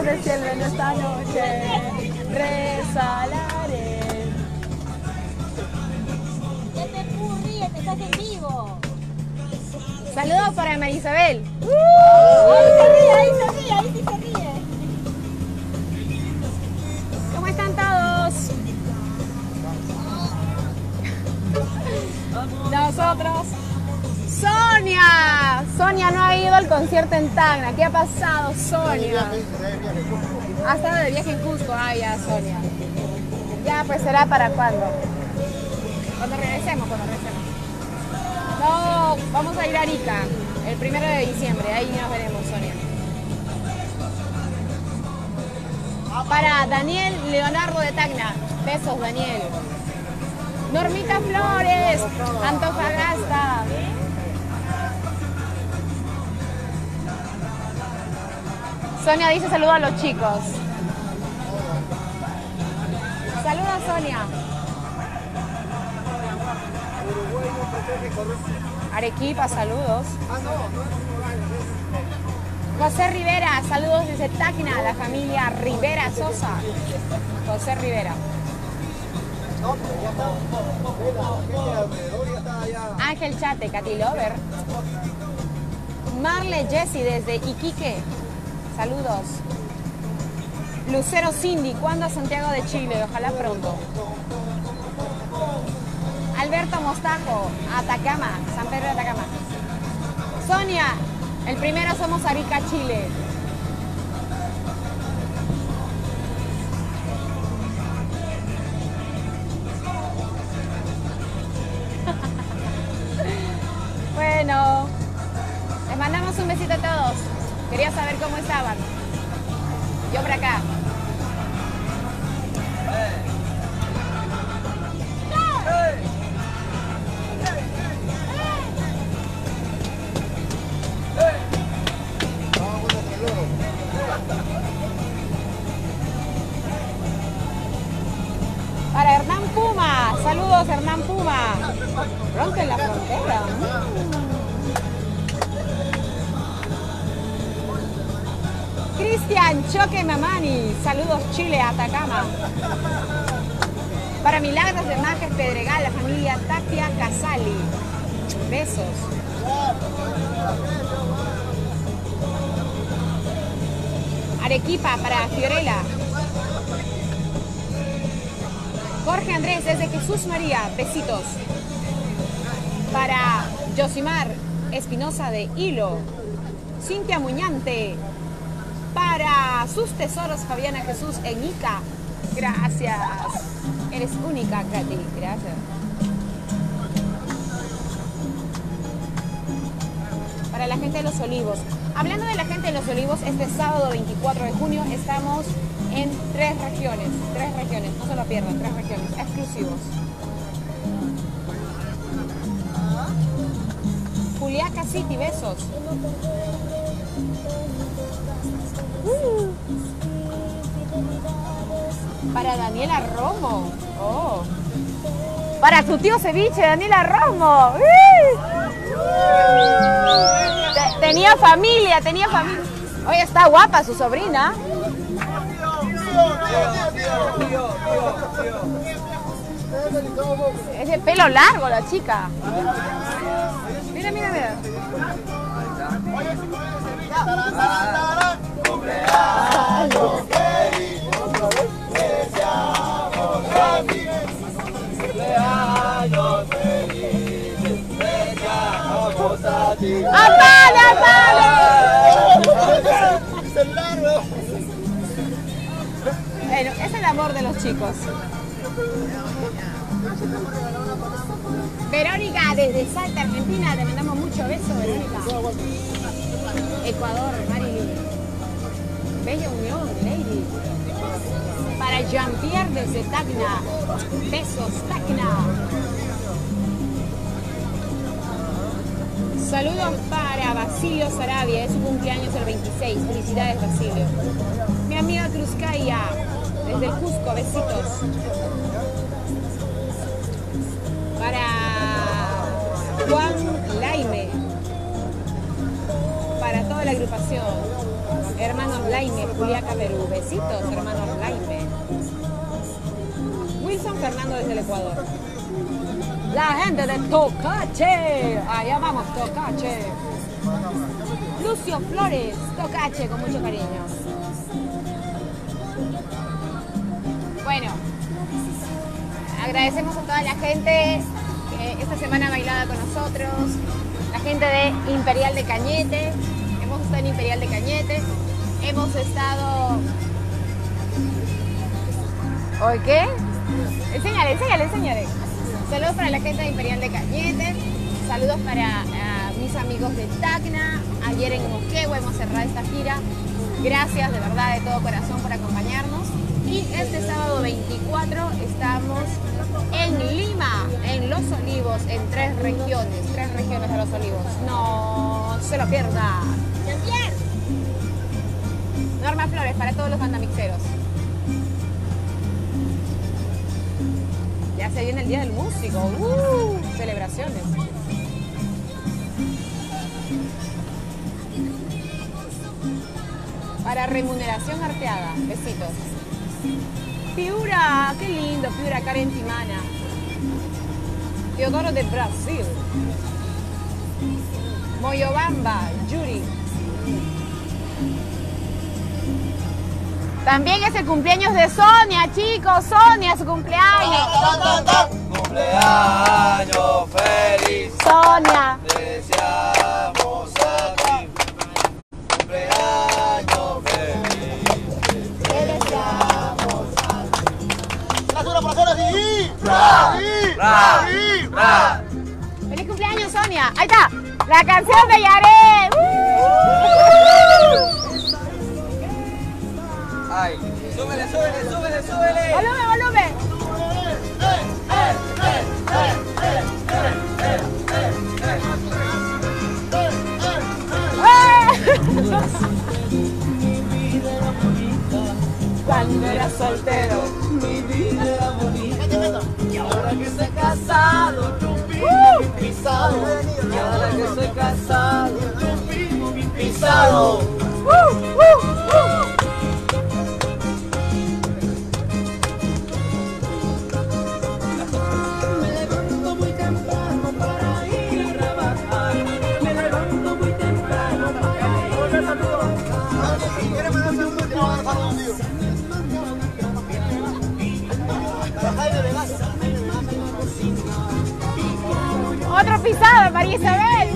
del cielo en esta noche resalaré. Pepe Pú, ríete, estás en vivo. Saludos para María Isabel. Ahí se ríe, ahí sí se ríe. ¿Cómo están todos? Nosotros. Sonia. Sonia no ha ido al concierto en Tacna. ¿Qué ha pasado, Sonia? Ha estado de viaje en Cusco. Ah, ya, Sonia. Ya, pues será para cuándo. Cuando regresemos. No, vamos a ir a Arica el 1 de diciembre. Ahí nos veremos, Sonia. Para Daniel Leonardo de Tacna. Besos, Daniel. Normita Flores, Antofagasta. Sonia dice saludos a los chicos. Saludos, Sonia. Arequipa, saludos. José Rivera, saludos desde Tacna, la familia Rivera Sosa. José Rivera. Ángel Chate, Katy Lover. Marle Jessie desde Iquique. Saludos. Lucero Cindy, ¿cuándo a Santiago de Chile? Ojalá pronto. Alberto Mostajo, Atacama, San Pedro de Atacama. Sonia, el primero somos Arica, Chile. Bueno, les mandamos un besito a todos. Quería saber cómo estaban. Yo por acá. Para Hernán Puma, saludos Hernán Puma. Pronto en la frontera. Cristian Choque Mamani, saludos Chile, Atacama. Para Milagros de Majes Pedregal, la familia Tapia Casali. Besos. Arequipa, para Fiorella. Jorge Andrés, desde Jesús María, besitos. Para Josimar Espinosa de Hilo. Cintia Muñante. Para sus tesoros, Fabiana Jesús en Ica. Gracias. Eres única, Katy. Gracias. Para la gente de Los Olivos. Hablando de la gente de Los Olivos, este sábado 24 de junio estamos en 3 regiones. 3 regiones, no se lo pierdan, 3 regiones exclusivos. Juliaca City, besos. Para Daniela Romo. Oh. Para tu tío ceviche, Daniela Romo. Tenía familia. Oye, está guapa su sobrina. Es de pelo largo la chica. Mira. Cumpleaños feliz, deseamos feliz. Cumpleaños feliz, deseamos a ti. ¡Apale! Bueno, es el amor de los chicos. Verónica, desde Salta, Argentina, te mandamos mucho beso, Verónica. Ecuador, Marilyn. Bella Unión, Lady. Para Jean-Pierre desde Tacna. Besos, Tacna. Saludos para Basilio Sarabia, es su cumpleaños el 26. Felicidades, Basilio. Mi amiga Cruzcaya, desde el Cusco, besitos. Para Juan Laime, para toda la agrupación. Hermanos Laime, Juliaca, Perú. Besitos, hermanos Laime. Wilson Fernando desde el Ecuador. La gente de Tocache. Allá vamos, Tocache. Lucio Flores, Tocache, con mucho cariño. Bueno, agradecemos a toda la gente que esta semana ha bailado con nosotros. La gente de Imperial de Cañete. Hemos estado en Imperial de Cañete. Hemos estado... ¿Oye qué? Enséñale. Saludos para la gente de Imperial de Cañete. Saludos para mis amigos de Tacna. Ayer en Moquegua hemos cerrado esta gira. Gracias de verdad de todo corazón por acompañarnos. Y este sábado 24 estamos en Lima, en Los Olivos, en 3 regiones de Los Olivos. No se lo pierdan. Norma Flores para todos los bandamixeros. Ya se viene el Día del Músico. Celebraciones. Para remuneración arteada. Besitos. Piura, qué lindo, Piura, Karen Timana. Teodoro de Brasil. Moyobamba, Yuri. También es el cumpleaños de Sonia, chicos. Sonia, su cumpleaños. Cumpleaños feliz. Sonia. Deseamos a ti. Cumpleaños feliz. Te deseamos a ti. ¡Las oraciones así! ¡Ra! ¡Feliz cumpleaños, Sonia! ¡Ahí está! La canción de Yaré. ¡Ay! ¡Súbele! ¡Volumen! Cuando era soltero, Mi vida era bonita. Y ahora que estoy casado, yo vivo bien pisado. Y ahora que estoy casado, yo vivo bien pisado. Me levanto muy temprano para ir a trabajar. Me levanto muy temprano para ir a trabajar. otro pisado, María Isabel.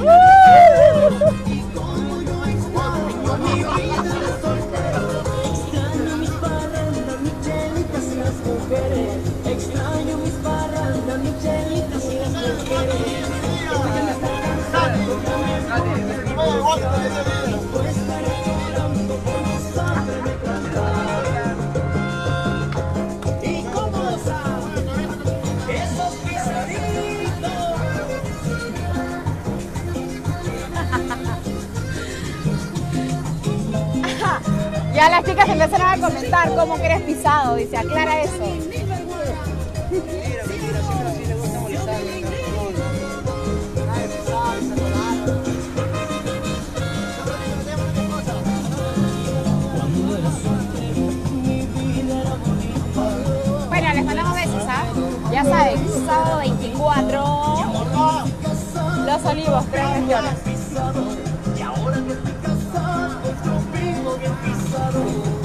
Extraño mis parrandas, mis chelitas y las mujeres. Y como saben, esos pisaditos. Ya las chicas empezaron a comentar cómo que eres pisado, dice, aclara eso. Bueno, les mandamos besos, ¿ah? Ya saben, sábado 24, Los Olivos, 3 regiones. Y ahora que estoy casado, yo vivo bien pisado.